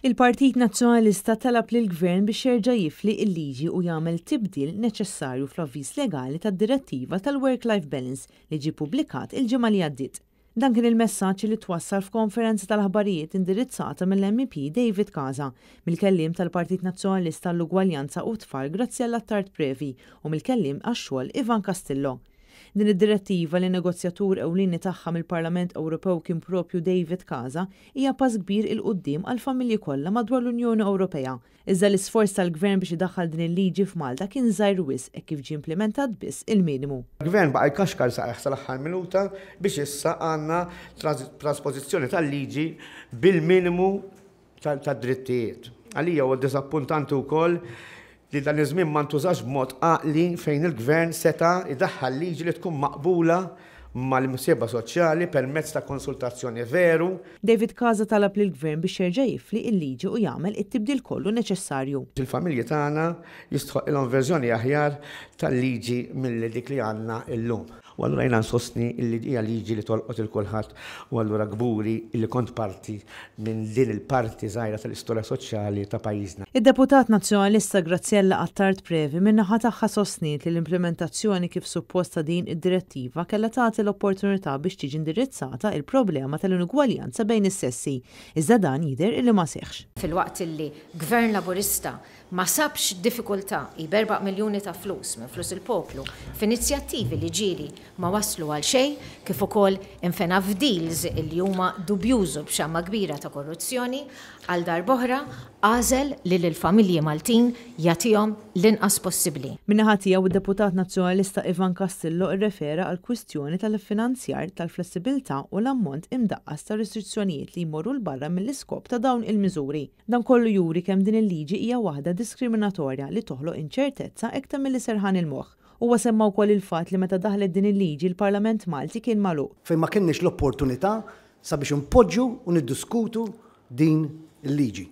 Il-Partit Nazzjonalista talab lill gvern biex jerġa' jifli l-liġi u jagħmel tibdil neċessarju fl-avviż legali tad-direttiva tal-Work-Life Balance li ġie ppubblikat il-ġimgħa li għaddiet. Dan kien il-messaġġ li twassal f'konferenza tal-aħbarijiet indirizzata mill-MEP David Casa, mill-kelliem tal-Partit Nazzjonalista għall-Ugwaljanza u t-Tfal Graziella Tart-Previ u mill-kelliem għax-xogħol Ivan Castillo. Din id-direttiva li negozjatur ewlieni tagħha mill-Parlament Ewropew kien propju David Casa hija pass kbir il qudiem għal familji kollha madwar l-Unjoni Ewropea. Iżda l-isforz tal-Gvern biex idaħħal din il-liġi f'Malta kien żgħir wisq hekk kif ġie implementat biss il-minimu. Il-Gvern baqa' jkaxkar sal-aħħar minuta biex issa għandna trasposizzjoni tal-liġi bil-minimu tad-drittijiet. Għalija huwa disappuntanti wkoll li dan iż-żmien ma ntużax b'mod għaqli fejn il-Gvern seta' idaħħal liġi li tkun maqbula mal-imsieba soċjali permezz ta' konsultazzjoni veru. David Casa talab lill-Gvern biex jerġa' jifli l-liġi u jagħmel it-tibdil kollu neċessarju. Il-familji tagħna jistħoq verżjoni aħjar tal-liġi milli dik li għandna llum. U allura jiena nsostni li hija liġi li tolqot il-kulħadd u allura gburi li kont parti minn din il-parti żgħira tal-istorja soċjali ta' pajjiżna. Id-Deputat Nazzjonalista Graziella Tart-Previ min-naħa tagħha sostniet li l-implementazzjoni kif supposta din id-direttiva kellha tagħti l-opportunità biex tiġi indirizzata il-problema tal-inugwaljanza bejn is-sessi. Iżda dan jidher li ma seħħx. Fil-waqt illi Gvern Laburista ma sabx diffikultà j-4 miljuni ta' flus minn flus il-poplu f'inizjattivi li ġieli ma waslu għal xejn kif ukoll infena f'deals li huma dubjużu b'xamma kbira ta' korruzzjoni għal darb'oħra għażel li lill-familji Maltin jagħtihom l-inqas possibbli. Min-naħa tiegħu id-Deputat Nazzjonalista Ivan Castillo rrefera għal kwistjoni tal-finanzjar tal-flessibilità u l-ammont imdaqqas ta' restrizzjonijiet li jmorru l barra mill-iskop ta' dawn il-miżuri. Dan kollu juri kemm din il-liġi hija waħda diskriminatorja li toħloq inċertezza iktar milli serħan il-moħħ. Huwa semma wkoll il-fatt li meta daħlet din il-liġi l-Parlament Malti kien magħluq. Fejn ma kienniex l-opportunità sabiex impoġġu u niddiskutu din il-liġi.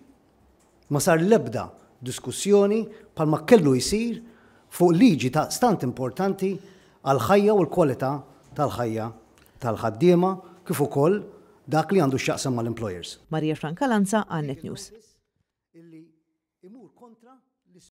Ma sar l-ebda diskussjoni bħalma kellu jsir fuq liġi ta' stant importanti għal ħajja u l-kwalità tal-ħajja tal-ħaddiema kif ukoll dak li għandu x'jaqsam mal-employers. Marija Franca Lanza, Annet News. Illi imur kontra